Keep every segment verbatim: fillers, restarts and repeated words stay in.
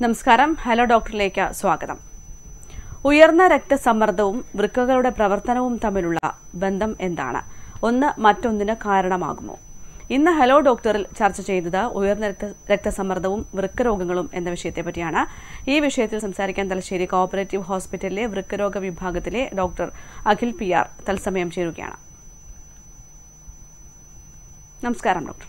നമസ്കാരം. ഹലോ ഡോക്ടറിലേക്ക് സ്വാഗതം. ഉയർന്ന രക്തസമ്മർദ്ദവും വൃക്കകളുടെ പ്രവർത്തനവും തമ്മിലുള്ള ബന്ധം എന്താണ്? ഒന്ന് മറ്റൊന്നിന് കാരണമാകുമോ? ഇന്ന് ഹലോ ഡോക്ടറിൽ ചർച്ച ചെയ്തത് ഉയർന്ന രക്ത രക്തസമ്മർദ്ദവും വൃക്കരോഗങ്ങളും എന്ന വിഷയത്തെ പറ്റിയാണ്. ഈ വിഷയത്തിൽ സംസാരിക്കാൻ തലശ്ശേരി കോഓപ്പറേറ്റീവ് ഹോസ്പിറ്റലിലെ വൃക്കരോഗ വിഭാഗത്തിലെ ഡോക്ടർ അഖിൽ പി ആർ തത്സമയം ചേരുകയാണ്. നമസ്കാരം ഡോക്ടർ.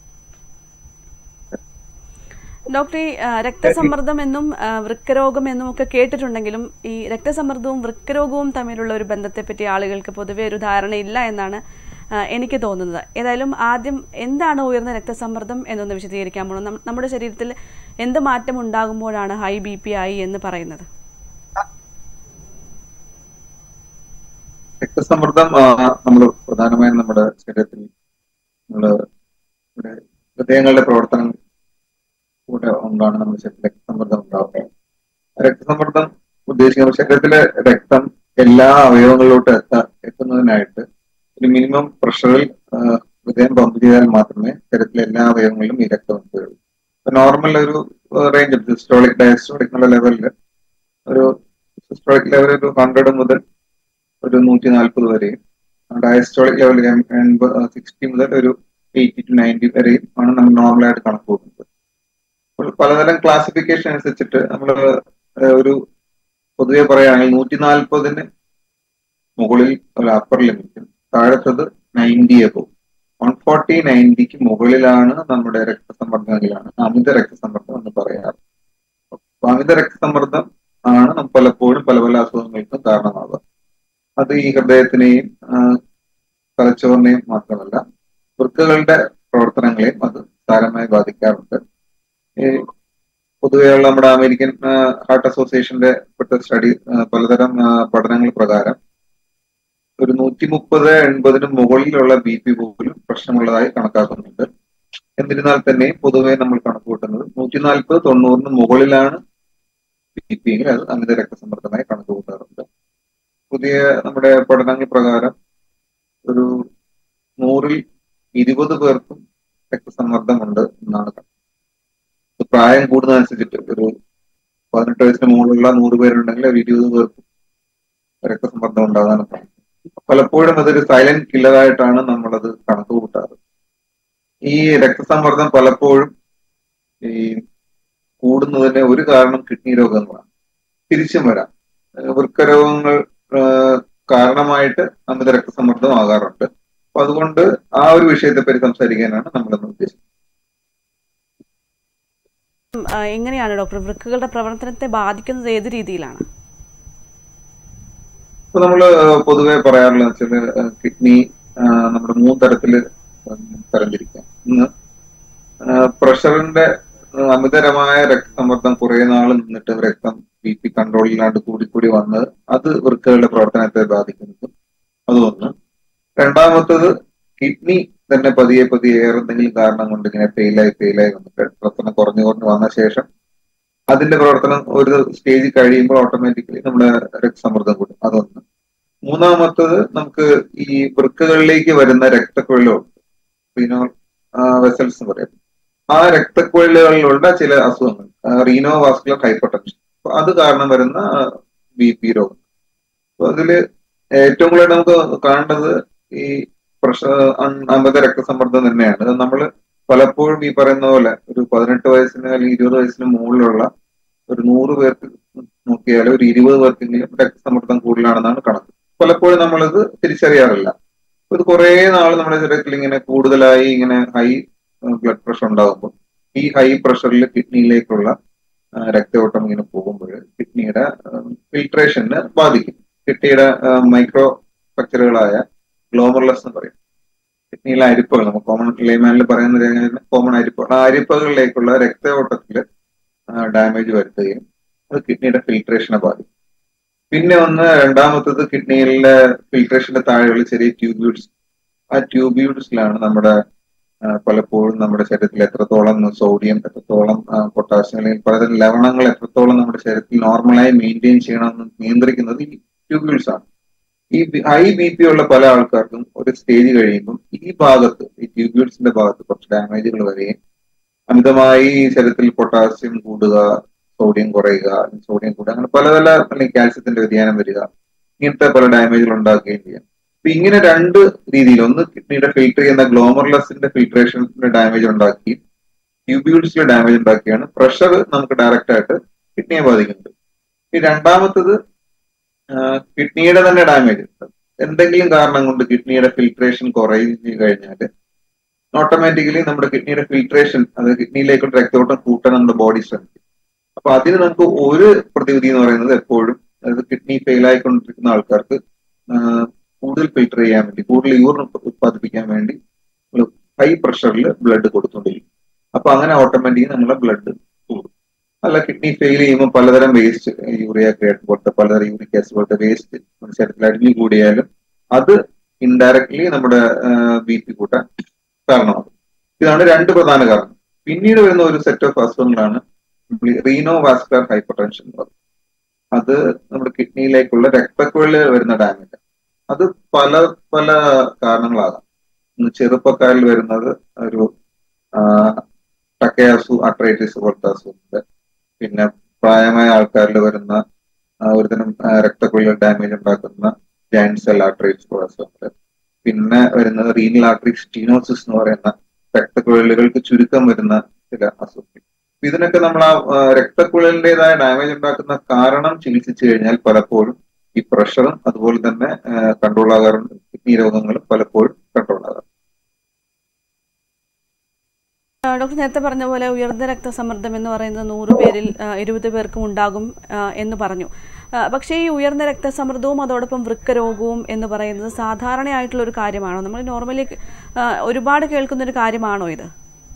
ഡോക്ടർ, ഈ രക്തസമ്മർദ്ദം എന്നും വൃക്കരോഗം എന്നും ഒക്കെ കേട്ടിട്ടുണ്ടെങ്കിലും ഈ രക്തസമ്മർദ്ദവും വൃക്കരോഗവും തമ്മിലുള്ള ഒരു ബന്ധത്തെപ്പറ്റി ആളുകൾക്ക് പൊതുവെ ഒരു ധാരണയില്ല എന്നാണ് എനിക്ക് തോന്നുന്നത്. ഏതായാലും ആദ്യം എന്താണ് ഉയർന്ന രക്തസമ്മർദ്ദം എന്നൊന്ന് വിശദീകരിക്കാമോ? നമ്മുടെ ശരീരത്തിൽ എന്ത് മാറ്റം ഉണ്ടാകുമ്പോഴാണ് ഹൈ ബി പി ആയി എന്ന് പറയുന്നത്? രക്തസമ്മർദ്ദം നമ്മൾ പ്രധാനമായും നമ്മുടെ ശരീരത്തിൽ ഹൃദയങ്ങളുടെ പ്രവർത്തനം കൂടെ കൊണ്ടാണ് നമ്മുടെ ശരീരത്തിൽ രക്തസമ്മർദ്ദം ഉണ്ടാവുന്നത്. രക്തസമ്മർദ്ദം ഉദ്ദേശിക്കുന്ന ശരീരത്തിലെ രക്തം എല്ലാ അവയവങ്ങളിലോട്ട് എത്താ എത്തുന്നതിനായിട്ട് ഒരു മിനിമം പ്രഷറിൽ ഹൃദയം പമ്പ് ചെയ്താൽ മാത്രമേ ശരീരത്തിലെ എല്ലാ അവയവങ്ങളിലും ഈ രക്തം എത്തുകയുള്ളൂ. നോർമൽ ഒരു റേഞ്ച് സിസ്റ്റോളിക് ഡയസ്റ്റോളിക് എന്നുള്ള ലെവലിൽ ഒരു സിസ്റ്റോളിക് ലെവൽ ഒരു ഹൺഡ്രഡ് മുതൽ ഒരു നൂറ്റി നാൽപ്പത് വരെയും ഡയസ്റ്റോളിക് ലെവൽ എൺപത് സിക്സ്റ്റി മുതൽ ഒരു എയ്റ്റി ടു നയൻറ്റി വരെയും ആണ് നമ്മൾ നോർമലായിട്ട് കണക്ക് കൂട്ടുന്നത്. പലതരം ക്ലാസിഫിക്കേഷൻ അനുസരിച്ചിട്ട് നമ്മൾ ഒരു പൊതുവെ പറയുകയാണെങ്കിൽ നൂറ്റി നാൽപ്പതിന് മുകളിൽ ഒരു അപ്പർ ലിമിറ്റും താഴത്തത് നയൻറ്റി അബോ വൺ ഫോർട്ടി നയൻറ്റിക്ക് മുകളിലാണ് നമ്മുടെ രക്തസമ്മർദ്ദമെങ്കിലാണ് അമിത രക്തസമ്മർദ്ദം എന്ന് പറയാറ്. അമിത രക്തസമ്മർദ്ദം ആണ് നമുക്ക് പലപ്പോഴും പല പല അസുഖങ്ങൾക്കും കാരണമാകുക. അത് ഈ ഹൃദയത്തിനെയും തലച്ചോറിനെയും മാത്രമല്ല വൃക്കകളുടെ പ്രവർത്തനങ്ങളെയും അത് സാരമായി ബാധിക്കാറുണ്ട്. പൊതുവെയുള്ള നമ്മുടെ അമേരിക്കൻ ഹാർട്ട് അസോസിയേഷന്റെ സ്റ്റഡി പലതരം പഠനങ്ങൾ പ്രകാരം ഒരു നൂറ്റി മുപ്പത് എൺപതിന് മുകളിലുള്ള ബി പി പോലും പ്രശ്നമുള്ളതായി കണക്കാക്കുന്നുണ്ട്. എന്നിരുന്നാൽ തന്നെ പൊതുവെ നമ്മൾ കണക്ക് കൂട്ടുന്നത് നൂറ്റി നാൽപ്പത് തൊണ്ണൂറിന് മുകളിലാണ് ബി പി എങ്കിൽ അത് അമിത രക്തസമ്മർദ്ദമായി കണക്ക് കൂട്ടാറുണ്ട്. പുതിയ നമ്മുടെ പഠനങ്ങൾ പ്രകാരം ഒരു നൂറിൽ ഇരുപത് പേർക്കും രക്തസമ്മർദ്ദമുണ്ട് എന്നാണ് കണക്ക്. പ്രായം കൂടുന്നതനുസരിച്ചിട്ട് ഒരു പതിനെട്ട് വയസ്സിന് മുകളിലുള്ള നൂറ് പേരുണ്ടെങ്കിൽ ഒരു ഇരുപത് പേർക്കും രക്തസമ്മർദ്ദം ഉണ്ടാകാൻ സാധിക്കും. പലപ്പോഴും അതൊരു സൈലന്റ് കില്ലറായിട്ടാണ് നമ്മളത് കണക്ക് കൂട്ടാറ്. ഈ രക്തസമ്മർദ്ദം പലപ്പോഴും ഈ കൂടുന്നതിന് ഒരു കാരണം കിഡ്നി രോഗങ്ങളാണ്. തിരിച്ചും വരാം. വൃക്കരോഗങ്ങൾ കാരണമായിട്ട് അമിത രക്തസമ്മർദ്ദം ആകാറുണ്ട്. അപ്പൊ അതുകൊണ്ട് ആ ഒരു വിഷയത്തെ പറ്റി സംസാരിക്കാനാണ് നമ്മളെന്ന് ഉദ്ദേശിക്കുന്നത്. എങ്ങനെയാണ് ഡോക്ടർ വൃക്കകളുടെ പ്രവർത്തനത്തെ ബാധിക്കുന്നത്? ഏത് രീതിയിലാണ്? ഇപ്പൊ നമ്മള് പൊതുവെ പറയാറുള്ള വെച്ചാല് കിഡ്നി നമ്മുടെ മൂന്ന് തരത്തില് തരംതിരിക്കാം. ഇന്ന് പ്രഷറിന്റെ അമിതരമായ രക്തസമ്മർദ്ദം കുറെ നാൾ നിന്നിട്ട് രക്തം ബി പി കൺട്രോളിലാണ്ട് കൂടിക്കൂടി വന്ന് അത് വൃക്കകളുടെ പ്രവർത്തനത്തെ ബാധിക്കുന്നത് അതൊന്ന്. രണ്ടാമത്തത് കിഡ്നി തന്നെ പതിയെ പതിയെ ഏറെ എന്തെങ്കിലും കാരണം കൊണ്ട് ഇങ്ങനെ ഫെയിലായി ഫെയിലായി വന്നിട്ട് പ്രവർത്തനം കുറഞ്ഞു കുറഞ്ഞു വന്ന ശേഷം അതിന്റെ പ്രവർത്തനം ഒരു സ്റ്റേജ് കഴിയുമ്പോൾ ഓട്ടോമാറ്റിക്കലി നമ്മുടെ രക്തസമ്മർദ്ദം കൂടും. അതൊന്ന്. മൂന്നാമത്തത് നമുക്ക് ഈ വൃക്കകളിലേക്ക് വരുന്ന രക്തക്കുഴലുണ്ട്, റീനോൾ വെസൽസ് എന്ന് പറയും. ആ രക്തക്കുഴലുകളിലുള്ള ചില അസുഖങ്ങൾ, റീനോ വാസ്കുലർ ഹൈപ്പർടെൻഷൻ, അത് കാരണം വരുന്ന ബി പി രോഗം. അപ്പൊ അതില് ഏറ്റവും കൂടുതൽ നമുക്ക് കാണേണ്ടത് ഈ പ്രഷർ അമിത രക്തസമ്മർദ്ദം തന്നെയാണ്. നമ്മൾ പലപ്പോഴും ഈ പറയുന്ന പോലെ ഒരു പതിനെട്ട് വയസ്സിന് അല്ലെങ്കിൽ ഇരുപത് വയസ്സിന് മുകളിലുള്ള ഒരു നൂറ് പേർക്ക് നോക്കിയാൽ ഒരു ഇരുപത് പേർക്കെങ്കിലും രക്തസമ്മർദ്ദം കൂടുതലാണെന്നാണ് കണക്ക്. പലപ്പോഴും നമ്മളിത് തിരിച്ചറിയാറില്ല. ഇത് കുറെ നാൾ നമ്മുടെ ശരീരത്തിൽ ഇങ്ങനെ കൂടുതലായി ഇങ്ങനെ ഹൈ ബ്ലഡ് പ്രഷർ ഉണ്ടാകുമ്പോൾ ഈ ഹൈ പ്രഷറിൽ കിഡ്നിയിലേക്കുള്ള രക്തയോട്ടം ഇങ്ങനെ പോകുമ്പോൾ കിഡ്നിയുടെ ഫിൽട്രേഷന് ബാധിക്കും. കിഡ്നിയുടെ മൈക്രോ സ്ട്രക്ചറുകളായ ഗ്ലോമർലസ് എന്ന് പറയും. കിഡ്നിയിലെ അരിപ്പകൾ, നമുക്ക് കോമൺ ലേമാനിൽ പറയുന്ന കോമൺ അരിപ്പകൾ, ആ അരിപ്പകളിലേക്കുള്ള രക്തയോട്ടത്തിൽ ഡാമേജ് വരുത്തുകയും അത് കിഡ്നിയുടെ ഫിൽട്രേഷനെ ബാധിക്കും. പിന്നെ ഒന്ന് രണ്ടാമത്തത് കിഡ്നിയിലെ ഫിൽട്രേഷന്റെ താഴെയുള്ള ചെറിയ ട്യൂബ്യൂൾസ്. ആ ട്യൂബ്യൂൾസിലാണ് നമ്മുടെ പലപ്പോഴും നമ്മുടെ ശരീരത്തിൽ എത്രത്തോളം സോഡിയം, എത്രത്തോളം പൊട്ടാസ്യം അല്ലെങ്കിൽ പലതരം ലവണങ്ങൾ എത്രത്തോളം നമ്മുടെ ശരീരത്തിൽ നോർമലായി മെയിൻറ്റെയിൻ ചെയ്യണമെന്ന് നിയന്ത്രിക്കുന്നത് ഈ ട്യൂബ്യൂൾസ് ആണ്. ഈ ഹൈ ബി പി ഉള്ള പല ആൾക്കാർക്കും ഒരു സ്റ്റേജ് കഴിയുമ്പോൾ ഈ ഭാഗത്ത്, ഈ ട്യൂബ്യൂൾസിന്റെ ഭാഗത്ത് കുറച്ച് ഡാമേജുകൾ വരികയും അമിതമായി ശരീരത്തിൽ പൊട്ടാസ്യം കൂടുക, സോഡിയം കുറയുക, സോഡിയം കൂടുക, അങ്ങനെ പല പല അല്ലെങ്കിൽ കാൽസ്യത്തിന്റെ വ്യതിയാനം വരിക, ഇങ്ങനത്തെ പല ഡാമേജുകൾ ഉണ്ടാക്കുകയും ചെയ്യാം. അപ്പൊ ഇങ്ങനെ രണ്ട് രീതിയിൽ, ഒന്ന് കിഡ്നിയുടെ ഫിൽട്ടർ ചെയ്യുന്ന ഗ്ലോമർലെസിന്റെ ഫിൽട്രേഷന്റെ ഡാമേജ് ഉണ്ടാക്കി ട്യൂബ്യൂൾസിലെ ഡാമേജ് ഉണ്ടാക്കിയാണ് പ്രഷർ നമുക്ക് ഡയറക്റ്റ് ആയിട്ട് കിഡ്നിയെ ബാധിക്കുന്നത്. ഈ രണ്ടാമത്തത് കിഡ്നിയുടെ തന്നെ ഡാമേജ്, എന്തെങ്കിലും കാരണം കൊണ്ട് കിഡ്നിയുടെ ഫിൽട്രേഷൻ കുറയുകയും കഴിഞ്ഞാൽ ഓട്ടോമാറ്റിക്കലി നമ്മുടെ കിഡ്നിയുടെ ഫിൽട്രേഷൻ, അത് കിഡ്നിയിലേക്കുള്ള രക്തോട്ടം കൂട്ടാൻ നമ്മുടെ ബോഡി ശ്രമിക്കും. അപ്പൊ അതിന് നമുക്ക് ഒരു പ്രതിവിധി എന്ന് പറയുന്നത് എപ്പോഴും, അതായത് കിഡ്നി ഫെയിൽ ആയിക്കൊണ്ടിരിക്കുന്ന ആൾക്കാർക്ക് കൂടുതൽ ഫിൽട്ടർ ചെയ്യാൻ വേണ്ടി, കൂടുതൽ യൂറിൻ ഉത്പാദിപ്പിക്കാൻ വേണ്ടി ഹൈ പ്രഷറിൽ ബ്ലഡ് കൊടുത്തുകൊണ്ടിരിക്കും. അപ്പൊ അങ്ങനെ ഓട്ടോമാറ്റിക്കലി നമ്മുടെ ബ്ലഡ് കൂടും. അല്ല, കിഡ്നി ഫെയിൽ ചെയ്യുമ്പോൾ പലതരം വേസ്റ്റ്, യൂറിയ ക്രിയേറ്റ് പോലത്തെ പലതരം യൂറിക് ആസിഡ് പോലത്തെ വേസ്റ്റ് ശരീരത്തിൽ അടിഞ്ഞു കൂടിയാലും അത് ഇൻഡയറക്ട്ലി നമ്മുടെ ബി പി കൂട്ടാൻ കാരണമാകും. ഇതാണ് രണ്ട് പ്രധാന കാരണം. പിന്നീട് വരുന്ന ഒരു സെറ്റ് ഓഫ് അസുഖങ്ങളാണ് റീനോ വാസ്കുലർ ഹൈപ്പർ ടെൻഷൻ എന്ന് പറയുന്നത്. അത് നമ്മുടെ കിഡ്നിയിലേക്കുള്ള രക്തക്കുഴലിൽ വരുന്ന ഡാമേജ്. അത് പല പല കാരണങ്ങളാകാം. ചെറുപ്പക്കാരിൽ വരുന്നത് ഒരു ടക്കയാസു അട്രൈറ്റിസ് പോലത്തെ അസുഖമുണ്ട്. പിന്നെ പ്രായമായ ആൾക്കാരിൽ വരുന്ന ഒരുതരം രക്തക്കുഴലിൽ ഡാമേജ് ഉണ്ടാക്കുന്ന ജയന്റ് സെൽ ആർട്ടറൈറ്റിസ് പോലുള്ള അസുഖങ്ങൾ. പിന്നെ വരുന്നത് റീനൽ ആർട്ടറി സ്റ്റീനോസിസ് എന്ന് പറയുന്ന രക്തക്കുഴലുകൾക്ക് ചുരുക്കം വരുന്ന ചില അസുഖങ്ങൾ. ഇതിനൊക്കെ നമ്മൾ ആ രക്തക്കുഴലിൻ്റെതായ ഡാമേജ് ഉണ്ടാക്കുന്ന കാരണം ചികിത്സിച്ചു കഴിഞ്ഞാൽ പലപ്പോഴും ഈ പ്രഷറും അതുപോലെ തന്നെ കൺട്രോൾ ആകാറുണ്ട്. കിഡ്നി രോഗങ്ങളും പലപ്പോഴും കൺട്രോൾ ആകാറുണ്ട്. ഡോക്ടർ നേരത്തെ പറഞ്ഞ പോലെ ഉയർന്ന രക്തസമ്മർദ്ദം എന്ന് പറയുന്നത് നൂറ് പേരിൽ ഇരുപത് പേർക്കും ഉണ്ടാകും എന്ന് പറഞ്ഞു. പക്ഷേ ഈ ഉയർന്ന രക്തസമ്മർദ്ദവും അതോടൊപ്പം വൃക്കരോഗവും എന്ന് പറയുന്നത് സാധാരണയായിട്ടുള്ള ഒരു കാര്യമാണോ? നമ്മൾ നോർമലി ഒരുപാട് കേൾക്കുന്ന ഒരു കാര്യമാണോ ഇത്?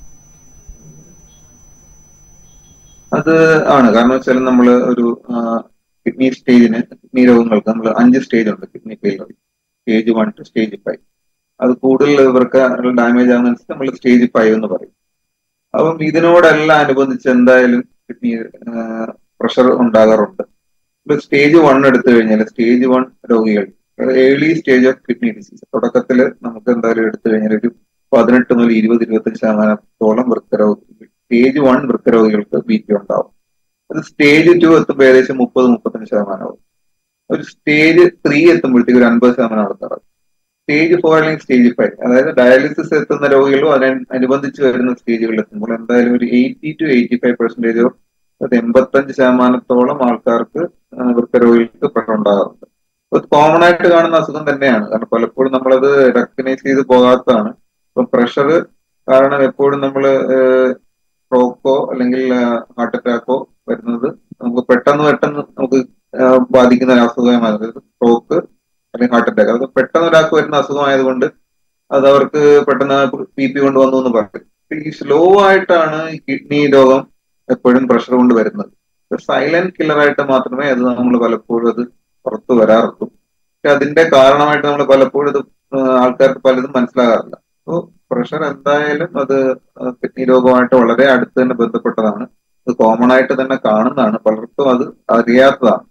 അത് ആണ്. കാരണം വെച്ചാൽ നമ്മൾ ഒരു കിഡ്നി സ്റ്റേജിന്, കിഡ്നി രോഗങ്ങൾക്ക് നമ്മൾ അഞ്ച് സ്റ്റേജ് ഉണ്ട് kidney failure. Stage one two stage five. അത് കൂടുതൽ ഇവർക്ക് ഡാമേജ് ആകുന്നതനുസരിച്ച് നമ്മൾ സ്റ്റേജ് ഫൈവ് എന്ന് പറയും. അപ്പം ഇതിനോടെല്ലാം അനുബന്ധിച്ച് എന്തായാലും കിഡ്നി പ്രഷർ ഉണ്ടാകാറുണ്ട്. സ്റ്റേജ് വൺ എടുത്തു കഴിഞ്ഞാൽ സ്റ്റേജ് വൺ രോഗികൾ, early stage of kidney disease, തുടക്കത്തിൽ നമുക്ക് എന്തായാലും എടുത്തു കഴിഞ്ഞാൽ ഒരു പതിനെട്ട് മുതൽ ഇരുപത് ഇരുപത്തഞ്ച് ശതമാനത്തോളം വൃക്കരോഗികൾ, സ്റ്റേജ് വൺ വൃക്കരോഗികൾക്ക് ബി പി ഉണ്ടാവും. അത് സ്റ്റേജ് ടു എത്തുമ്പോൾ ഏകദേശം മുപ്പത് മുപ്പത്തഞ്ച് ശതമാനമാവും. ഒരു സ്റ്റേജ് ത്രീ എത്തുമ്പോഴത്തേക്ക് ഒരു അൻപത് ശതമാനം ആൾക്കാരാകും. സ്റ്റേജ് ഫോർ അല്ലെങ്കിൽ സ്റ്റേജ് ഫൈവ്, അതായത് ഡയാലിസിസ് എത്തുന്ന രോഗികളും അതിനനുബന്ധിച്ച് വരുന്ന സ്റ്റേജുകളിൽ എത്തുമ്പോൾ എന്തായാലും ഒരു എയ്റ്റി ടു എയ്റ്റി ഫൈവ് പെർസെന്റേജോ അത് എൺപത്തഞ്ച് ശതമാനത്തോളം ആൾക്കാർക്ക് വൃക്കരോഗികൾക്ക് പ്രശ്നം ഉണ്ടാകാറുണ്ട്. അത് കോമൺ ആയിട്ട് കാണുന്ന അസുഖം തന്നെയാണ്. കാരണം പലപ്പോഴും നമ്മളത് റെക്കഗ്നൈസ് ചെയ്ത് പോകാത്തതാണ്. ഇപ്പൊ പ്രഷർ കാരണം എപ്പോഴും നമ്മൾ സ്ട്രോക്കോ അല്ലെങ്കിൽ ഹാർട്ട് അറ്റാക്കോ വരുന്നത് നമുക്ക് പെട്ടെന്ന് പെട്ടെന്ന് നമുക്ക് ബാധിക്കുന്ന ഒരു അസുഖമാണ്. അതായത് സ്ട്രോക്ക് അല്ലെങ്കിൽ ഹാർട്ട് അറ്റാക്ക്, അത് പെട്ടെന്ന് ഒരാൾക്ക് വരുന്ന അസുഖമായതുകൊണ്ട് അത് അവർക്ക് പെട്ടെന്ന് ബി പി കൊണ്ട് വന്നു എന്ന് പറയും. ഈ സ്ലോ ആയിട്ടാണ് ഈ കിഡ്നി രോഗം എപ്പോഴും പ്രഷർ കൊണ്ട് വരുന്നത്. സൈലന്റ് കില്ലറായിട്ട് മാത്രമേ അത് നമ്മൾ പലപ്പോഴും അത് പുറത്തു വരാറുള്ളൂ. പക്ഷെ അതിന്റെ കാരണമായിട്ട് നമ്മൾ പലപ്പോഴും ഇത് ആൾക്കാർക്ക് പലതും മനസ്സിലാകാറില്ല. അപ്പോൾ പ്രഷർ എന്തായാലും അത് കിഡ്നി രോഗമായിട്ട് വളരെ അടുത്ത് തന്നെ ബന്ധപ്പെട്ടതാണ്. അത് കോമൺ ആയിട്ട് തന്നെ കാണുന്നതാണ്, പലർക്കും അത് അറിയാത്തതാണ്.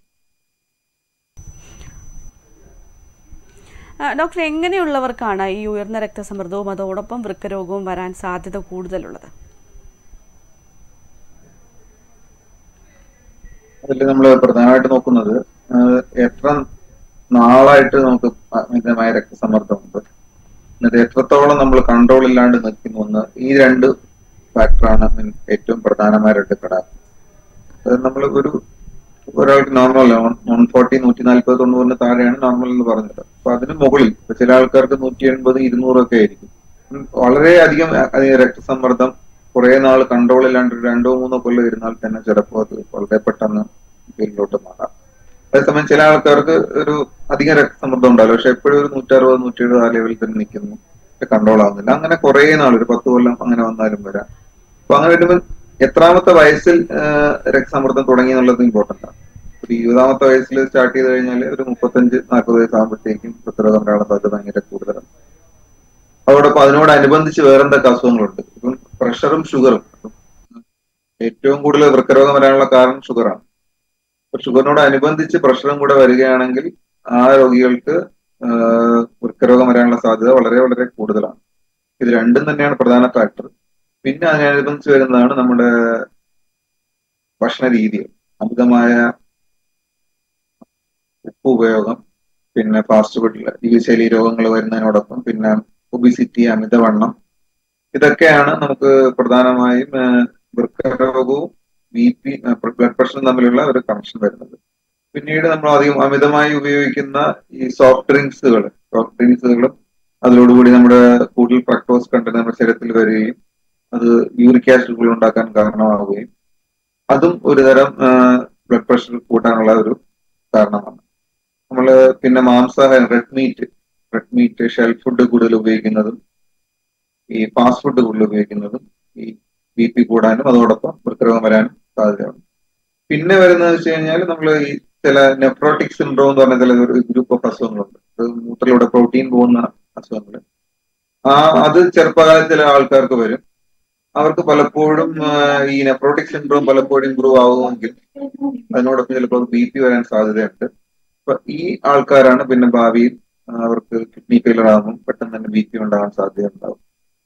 ഡോക്ടർ, എങ്ങനെയുള്ളവർക്കാണ് ഈ ഉയർന്ന രക്തസമ്മർദ്ദവും അതോടൊപ്പം വൃക്കരോഗവും വരാൻ സാധ്യത കൂടുതലുള്ളത്? അതിൽ നമ്മൾ പ്രധാനമായിട്ട് നോക്കുന്നത് എത്ര നാളായിട്ട് നമുക്ക് അമിതമായ രക്തസമ്മർദ്ദമുണ്ട്, എന്നിട്ട് എത്രത്തോളം നമ്മൾ കൺട്രോൾ ഇല്ലാണ്ട് നിൽക്കുന്നു എന്ന്. ഈ രണ്ട് ഫാക്ടറാണ് ഏറ്റവും പ്രധാനമായ രണ്ട് ഘടകം. അതായത് നമ്മൾ ഒരു ഒരാൾക്ക് നോർമൽ വൺ ഫോർട്ടി നൂറ്റി നാൽപ്പത് തൊണ്ണൂറിന് താഴെയാണ് നോർമൽ എന്ന് പറഞ്ഞത്. അപ്പൊ അതിന് മുകളിൽ ചില ആൾക്കാർക്ക് നൂറ്റി എൺപത് ഇരുന്നൂറൊക്കെ ആയിരിക്കും. വളരെ അധികം രക്തസമ്മർദ്ദം കുറെ നാൾ കൺട്രോൾ ഇല്ലാണ്ട് രണ്ടോ മൂന്നോ കൊല്ലം ഇരുന്നാൽ തന്നെ ചിലപ്പോൾ അത് വളരെ പെട്ടെന്ന് ഫീൽഡിലോട്ട് മാറാം. അതേസമയം ചില ആൾക്കാർക്ക് ഒരു അധികം രക്തസമ്മർദ്ദം ഉണ്ടാവില്ല, പക്ഷെ എപ്പോഴും ഒരു നൂറ്ററുപത് നൂറ്റി എഴുപത് ആ ലെവലിൽ തന്നെ നിൽക്കുന്നു, കൺട്രോൾ ആവുന്നില്ല. അങ്ങനെ കുറെ നാൾ, ഒരു പത്ത് കൊല്ലം അങ്ങനെ വന്നാലും വരാം. അപ്പൊ അങ്ങനെ വരുമ്പോൾ എത്രാമത്തെ വയസ്സിൽ രക്തസമ്മർദ്ദം തുടങ്ങി എന്നുള്ളത് ഇമ്പോർട്ടന്റ് ആണ്. ഒരു ഇരുപതാമത്തെ വയസ്സിൽ സ്റ്റാർട്ട് ചെയ്ത് കഴിഞ്ഞാൽ ഒരു മുപ്പത്തഞ്ച് നാൽപ്പത് വയസ്സാകുമ്പോഴത്തേക്കും വൃക്കരോഗം വരാനുള്ള സാധ്യത ഭയങ്കര കൂടുതലാണ്. അതോടൊപ്പം അതിനോടനുബന്ധിച്ച് വേറെന്തൊക്കെ അസുഖങ്ങളുണ്ട്. ഇപ്പം പ്രഷറും ഷുഗറും, ഏറ്റവും കൂടുതൽ വൃക്കരോഗം വരാനുള്ള കാരണം ഷുഗറാണ്. അപ്പൊ ഷുഗറിനോട് അനുബന്ധിച്ച് പ്രഷറും കൂടെ വരികയാണെങ്കിൽ ആ രോഗികൾക്ക് വൃക്കരോഗം വരാനുള്ള സാധ്യത വളരെ വളരെ കൂടുതലാണ്. ഇത് രണ്ടും തന്നെയാണ് പ്രധാന ഫാക്ടർ. പിന്നെ അതിനനുബന്ധിച്ച് വരുന്നതാണ് നമ്മുടെ ഭക്ഷണ രീതികൾ, അമിതമായ ഉപ്പ് ഉപയോഗം, പിന്നെ ഫാസ്റ്റ് ഫുഡിൽ ജീവിതശൈലി രോഗങ്ങൾ വരുന്നതിനോടൊപ്പം പിന്നെ ഒബിസിറ്റി, അമിതവണ്ണം, ഇതൊക്കെയാണ് നമുക്ക് പ്രധാനമായും വൃക്കരോഗവും ബി പി ബ്ലഡ് പ്രഷറും തമ്മിലുള്ള ഒരു കണക്ഷൻ വരുന്നത്. പിന്നീട് നമ്മൾ അധികം അമിതമായി ഉപയോഗിക്കുന്ന ഈ സോഫ്റ്റ് ഡ്രിങ്ക്സുകൾ സോഫ്റ്റ് ഡ്രിങ്ക്സുകളും അതിലോടുകൂടി നമ്മുടെ കൂടുതൽ ഫ്രക്ടോസ് കണ്ടന്റ് നമ്മുടെ ശരീരത്തിൽ വരികയും അത് യൂറിക് ആസിഡ് ഉണ്ടാക്കാൻ കാരണമാവുകയും അതും ഒരുതരം ബ്ലഡ് പ്രഷർ കൂട്ടാനുള്ള ഒരു കാരണമാണ്. നമ്മള് പിന്നെ മാംസാഹാരം, red meat red meat shelf food കൂടുതൽ ഉപയോഗിക്കുന്നതും ഈ ഫാസ്റ്റ് ഫുഡ് കൂടുതൽ ഉപയോഗിക്കുന്നതും ഈ ബി പി കൂടാനും അതോടൊപ്പം വൃക്കരോഗം വരാനും സാധ്യതയുണ്ട്. പിന്നെ വരുന്നത് വെച്ച് കഴിഞ്ഞാൽ നമ്മൾ ഈ ചില നെഫ്രോട്ടിക് സിൻഡ്രോം എന്ന് പറഞ്ഞ ചില ഒരു ഗ്രൂപ്പ് ഓഫ് അസുഖങ്ങളുണ്ട്. മൂത്രത്തിലൂടെ പ്രോട്ടീൻ പോകുന്ന അസുഖങ്ങൾ. ആ അത് ചെറുപ്പകാലത്ത് ചില ആൾക്കാർക്ക് വരും. അവർക്ക് പലപ്പോഴും ഈ നെഫ്രോട്ടിക് സിൻഡ്രോം പലപ്പോഴും ഇമ്പ്രൂവ് ആവുമെങ്കിൽ അതിനോടൊപ്പം ചിലപ്പോൾ ബി പി വരാൻ സാധ്യതയുണ്ട്. അപ്പൊ ഈ ആൾക്കാരാണ് പിന്നെ ഭാവിയിൽ അവർക്ക് കിഡ്നി ഫെയിലർ ആകുമ്പോൾ പെട്ടെന്ന് തന്നെ ബി പി ഉണ്ടാകാൻ സാധ്യതയുണ്ടാവും.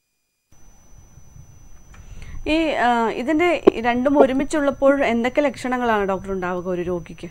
ഈ ഇതിന്റെ രണ്ടും ഒരുമിച്ചുള്ളപ്പോൾ എന്തൊക്കെ ലക്ഷണങ്ങളാണ് ഡോക്ടർ ഉണ്ടാവുക ഒരു രോഗിക്ക്?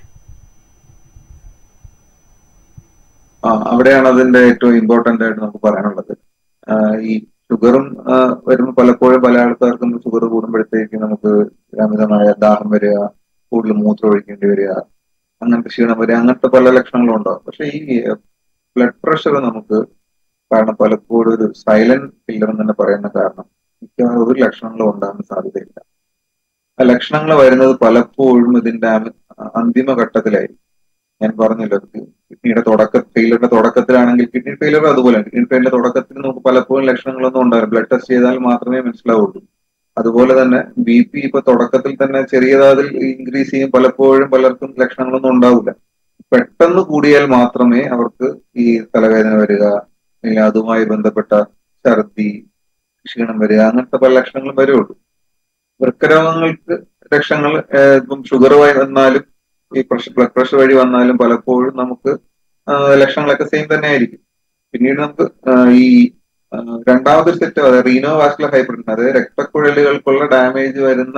ആ അവിടെയാണ് അതിന്റെ ഏറ്റവും ഇമ്പോർട്ടന്റ് ആയിട്ട് നമുക്ക് പറയാനുള്ളത്. ഈ ഷുഗറും വരുമ്പോൾ പലപ്പോഴും പല ആൾക്കാർക്കും ഷുഗർ കൂടുമ്പോഴത്തേക്ക് നമുക്ക് അമിതമായ ദാഹം വരിക, കൂടുതൽ മൂത്രം ഒഴിക്കേണ്ടി വരിക, അങ്ങനത്തെ ക്ഷീണം വരിക, അങ്ങനത്തെ പല ലക്ഷണങ്ങളും ഉണ്ടാവും. പക്ഷെ ഈ ബ്ലഡ് പ്രഷർ നമുക്ക് കാരണം പലപ്പോഴും ഒരു സൈലന്റ് കില്ലർ എന്ന് തന്നെ പറയുന്ന കാരണം മിക്കവാറും ഒരു ലക്ഷണങ്ങളും ഉണ്ടാകാൻ സാധ്യതയില്ല. ആ ലക്ഷണങ്ങൾ വരുന്നത് പലപ്പോഴും ഇതിന്റെ അന്തിമ ഘട്ടത്തിലായിരിക്കും. ഞാൻ പറഞ്ഞല്ലോ, കിഡ്നിയുടെ തുടക്ക ഫെയിലറിന്റെ തുടക്കത്തിലാണെങ്കിൽ കിഡ്നി ഫെയിലർ അതുപോലെ കിഡ്നി ഫെയിലിന്റെ തുടക്കത്തിൽ നമുക്ക് പലപ്പോഴും ലക്ഷണങ്ങളൊന്നും ഉണ്ടാവില്ല. ബ്ലഡ് ടെസ്റ്റ് ചെയ്താൽ മാത്രമേ മനസ്സിലാവുള്ളൂ. അതുപോലെ തന്നെ ബി പി ഇപ്പൊ തുടക്കത്തിൽ തന്നെ ചെറിയതാതിൽ ഇൻക്രീസ് ചെയ്യും, പലപ്പോഴും പലർക്കും ലക്ഷണങ്ങളൊന്നും ഉണ്ടാവില്ല. പെട്ടെന്ന് കൂടിയാൽ മാത്രമേ അവർക്ക് ഈ തലവേദന വരിക, അല്ലെങ്കിൽ അതുമായി ബന്ധപ്പെട്ട ഛർദി, ക്ഷീണം വരിക, അങ്ങനത്തെ പല ലക്ഷണങ്ങളും വരുള്ളൂ. വൃക്കരോഗങ്ങൾക്ക് ലക്ഷണങ്ങൾ ഇപ്പം ഷുഗർ വന്നാലും ഈ പ്രഷർ ബ്ലഡ് പ്രഷർ വഴി വന്നാലും പലപ്പോഴും നമുക്ക് ലക്ഷണങ്ങളൊക്കെ സെയിം തന്നെ ആയിരിക്കും. പിന്നീട് നമുക്ക് ഈ രണ്ടാമതൊരു സെറ്റ് അതായത് റീനോ വാസ്കുലർ ഹൈപ്പർടെൻഷൻ, അതായത് രക്തക്കുഴലുകൾക്കുള്ള ഡാമേജ് വരുന്ന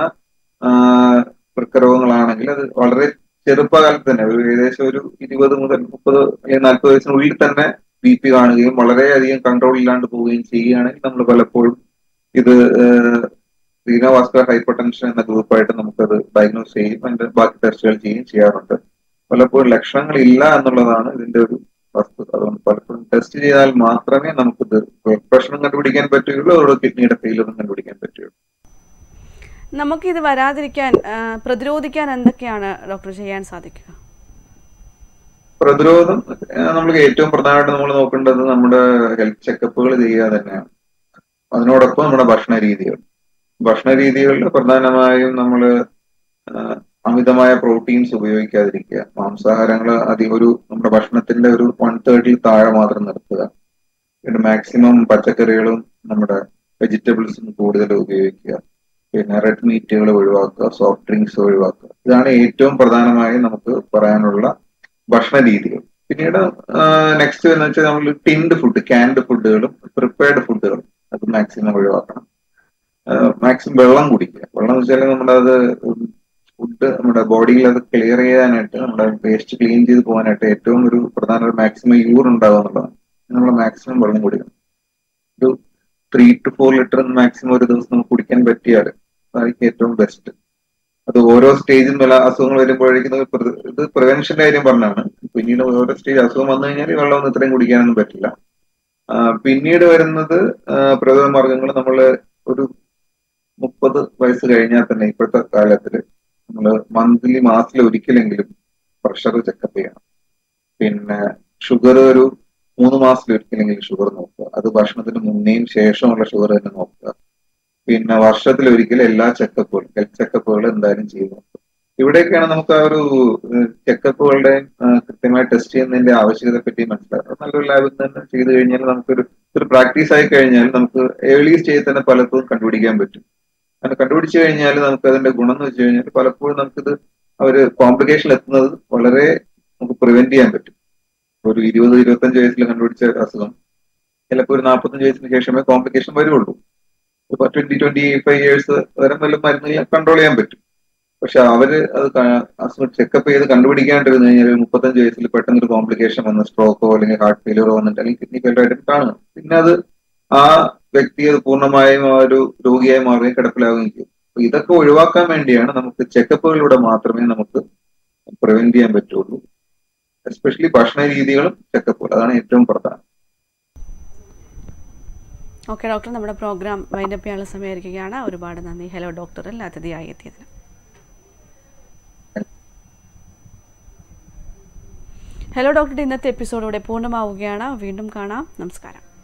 വൃക്കരോഗങ്ങളാണെങ്കിൽ അത് വളരെ ചെറുപ്പകാലത്ത് തന്നെ ഒരു ഏകദേശം ഒരു ഇരുപത് മുതൽ മുപ്പത് അല്ലെങ്കിൽ നാൽപ്പത് വയസ്സിനുള്ളിൽ തന്നെ ബി പി കാണുകയും വളരെയധികം കൺട്രോൾ ഇല്ലാണ്ട് പോവുകയും ചെയ്യുകയാണെങ്കിൽ നമ്മൾ പലപ്പോഴും ഇത് റീനോ വാസ്കുലർ ഹൈപ്പർടെൻഷൻ എന്ന ഗ്രൂപ്പായിട്ട് നമുക്കത് ഡയഗ്നോസ് ചെയ്യും, അതിന്റെ ബാക്കി ടെസ്റ്റുകൾ ചെയ്യുകയും ചെയ്യാറുണ്ട്. പലപ്പോഴും ലക്ഷണങ്ങൾ ഇല്ല എന്നുള്ളതാണ് ഇതിന്റെ ഒരു വസ്തുത. അതുകൊണ്ട് പലപ്പോഴും ടെസ്റ്റ് ചെയ്താൽ മാത്രമേ നമുക്കിത് ബ്ലഡ് പ്രഷറും കണ്ടുപിടിക്കാൻ പറ്റുകയുള്ളൂ, അതോടെ കിഡ്നിയുടെ ഫെയിലറും കണ്ടുപിടിക്കാൻ പറ്റുകയുള്ളൂ. നമുക്കിത് വരാതിരിക്കാൻ പ്രതിരോധിക്കാൻ എന്തൊക്കെയാണ് ഡോക്ടർ ചെയ്യാൻ സാധിക്കുക? പ്രതിരോധം നമ്മൾ ഏറ്റവും പ്രധാനമായിട്ട് നമ്മൾ നോക്കേണ്ടത് നമ്മുടെ ഹെൽത്ത് ചെക്കപ്പുകൾ ചെയ്യുക തന്നെയാണ്. അതിനോടൊപ്പം നമ്മുടെ ഭക്ഷണ രീതികൾ ഭക്ഷണ രീതികളിൽ പ്രധാനമായും നമ്മൾ അമിതമായ പ്രോട്ടീൻസ് ഉപയോഗിക്കാതിരിക്കുക. മാംസാഹാരങ്ങൾ അധികം ഒരു നമ്മുടെ ഭക്ഷണത്തിന്റെ ഒരു വൺ തേർഡിൽ താഴെ മാത്രം നിർത്തുക. പിന്നെ മാക്സിമം പച്ചക്കറികളും നമ്മുടെ വെജിറ്റബിൾസും കൂടുതൽ ഉപയോഗിക്കുക. പിന്നെ റെഡ് മീറ്റുകൾ ഒഴിവാക്കുക, സോഫ്റ്റ് ഡ്രിങ്ക്സ് ഒഴിവാക്കുക. ഇതാണ് ഏറ്റവും പ്രധാനമായും നമുക്ക് പറയാനുള്ള ഭക്ഷണ രീതികൾ. പിന്നീട് നെക്സ്റ്റ് എന്ന് വെച്ചാൽ നമ്മൾ ടിൻഡ് ഫുഡ്, ക്യാൻഡ് ഫുഡുകളും പ്രിപ്പയർഡ് ഫുഡുകളും അത് മാക്സിമം ഒഴിവാക്കണം. മാക്സിമം വെള്ളം കുടിക്കുക. വെള്ളം എന്ന് വെച്ചാൽ നമ്മുടെ അത് ഫുഡ് നമ്മുടെ ബോഡിയിൽ അത് ക്ലിയർ ചെയ്യാനായിട്ട്, നമ്മുടെ വേസ്റ്റ് ക്ലീൻ ചെയ്ത് പോകാനായിട്ട് ഏറ്റവും ഒരു പ്രധാന ഒരു മാക്സിമം യൂർ ഉണ്ടാവുക എന്നുള്ളതാണ്. നമ്മൾ മാക്സിമം വെള്ളം കുടിക്കണം. ഒരു three two four litre maximum ഒരു ദിവസം നമുക്ക് കുടിക്കാൻ പറ്റിയാൽ അതായിരിക്കും ഏറ്റവും ബെസ്റ്റ്. അത് ഓരോ സ്റ്റേജും പല അസുഖങ്ങൾ വരുമ്പോഴേക്കും ഇത് പ്രിവെൻഷന്റെ കാര്യം പറഞ്ഞാണ്. പിന്നീട് ഓരോ സ്റ്റേജ് അസുഖം വന്നു കഴിഞ്ഞാൽ വെള്ളമൊന്നും ഇത്രയും കുടിക്കാനൊന്നും പറ്റില്ല. പിന്നീട് വരുന്നത് പ്രതിരോധ മാർഗങ്ങൾ നമ്മൾ ഒരു മുപ്പത് വയസ്സ് കഴിഞ്ഞാൽ തന്നെ ഇപ്പോഴത്തെ കാലത്തിൽ നമ്മൾ മന്ത്ലി മാസത്തിൽ ഒരിക്കലെങ്കിലും പ്രഷർ ചെക്കപ്പ് ചെയ്യണം. പിന്നെ ഷുഗർ ഒരു മൂന്ന് മാസത്തിൽ ഒരിക്കലെങ്കിലും ഷുഗർ നോക്കുക. അത് ഭക്ഷണത്തിന് മുന്നേയും ശേഷമുള്ള ഷുഗർ തന്നെ നോക്കുക. പിന്നെ വർഷത്തിൽ ഒരിക്കൽ എല്ലാ ചെക്കപ്പുകളും ഹെൽത്ത് ചെക്കപ്പുകൾ എന്തായാലും ചെയ്ത് നോക്കുക. ഇവിടെയൊക്കെയാണ് നമുക്ക് ആ ഒരു ചെക്കപ്പുകളുടെ കൃത്യമായി ടെസ്റ്റ് ചെയ്യുന്നതിന്റെ ആവശ്യകതയെ പറ്റി മനസ്സിലാക്കുക. നല്ലൊരു ലാബിൽ തന്നെ ചെയ്ത് കഴിഞ്ഞാൽ നമുക്കൊരു ഒരു പ്രാക്ടീസ് ആയി കഴിഞ്ഞാൽ നമുക്ക് ഏർലി സ്റ്റേജിൽ തന്നെ പലപ്പോഴും കണ്ടുപിടിക്കാൻ പറ്റും. അങ്ങനെ കണ്ടുപിടിച്ചു കഴിഞ്ഞാൽ നമുക്ക് അതിന്റെ ഗുണം എന്ന് വെച്ച് കഴിഞ്ഞാൽ പലപ്പോഴും നമുക്കിത് ഒരു കോംപ്ലിക്കേഷൻ എത്തുന്നത് വളരെ നമുക്ക് പ്രിവെന്റ് ചെയ്യാൻ പറ്റും. ഒരു ഇരുപത് ഇരുപത്തഞ്ച് വയസ്സിൽ കണ്ടുപിടിച്ച അസുഖം ചിലപ്പോൾ ഒരു നാൽപ്പത്തഞ്ച് വയസ്സിന് ശേഷമേ കോംപ്ലിക്കേഷൻ വരുള്ളൂ. ഇപ്പൊ ട്വന്റി ട്വന്റി ഫൈവ് ഇയേഴ്സ് വരെ വല്ല മരുന്ന് കൺട്രോൾ ചെയ്യാൻ പറ്റും. പക്ഷെ അവര് അത് ചെക്കപ്പ് ചെയ്ത് കണ്ടുപിടിക്കാണ്ടിരുന്നു കഴിഞ്ഞാൽ ഒരു മുപ്പത്തഞ്ച് വയസ്സിൽ പെട്ടെന്ന് ഒരു കോംപ്ലിക്കേഷൻ വന്ന് സ്ട്രോക്കോ അല്ലെങ്കിൽ ഹാർട്ട് ഫെയിലിയറോ വന്നിട്ട് അല്ലെങ്കിൽ കിഡ്നി ഫെയിലർ ആയിട്ട് കാണുക. പിന്നെ അത് ആ വ്യക്തി അത് പൂർണ്ണമായും ആ ഒരു രോഗിയായി മാറുകയും കിടപ്പിലാവുകയും ചെയ്യും. അപ്പൊ ഇതൊക്കെ ഒഴിവാക്കാൻ വേണ്ടിയാണ് നമുക്ക് ചെക്കപ്പുകളിലൂടെ മാത്രമേ നമുക്ക് പ്രിവെന്റ് ചെയ്യാൻ പറ്റുള്ളൂ. എസ്പെഷ്യലി ഭക്ഷണ രീതികളും ചെക്കപ്പുകൾ, അതാണ് ഏറ്റവും പ്രധാനം. ഓക്കെ ഡോക്ടർ, നമ്മുടെ പ്രോഗ്രാം വൈൻഡപ്പ് ചെയ്യാനുള്ള സമയമായിരിക്കുകയാണ്. ഒരുപാട് നന്ദി ഹലോ ഡോക്ടറിൽ അതിഥിയായി എത്തിയതിന്. ഹലോ ഡോക്ടറുടെ ഇന്നത്തെ എപ്പിസോഡോടെ പൂർണ്ണമാവുകയാണ്. വീണ്ടും കാണാം. നമസ്കാരം.